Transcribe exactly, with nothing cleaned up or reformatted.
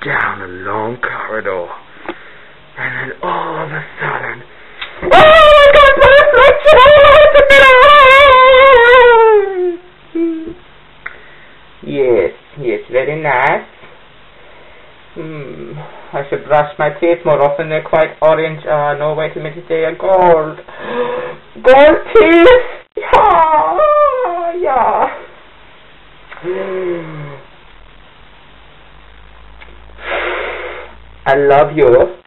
down a long corridor, and then all of a sudden, oh my God, my reflection! Oh, yes, yes, very nice. Hmm, I should brush my teeth more often. They're quite orange. Uh, no, wait a minute, they are gold. Gold teeth! Yeah, yeah. I love you.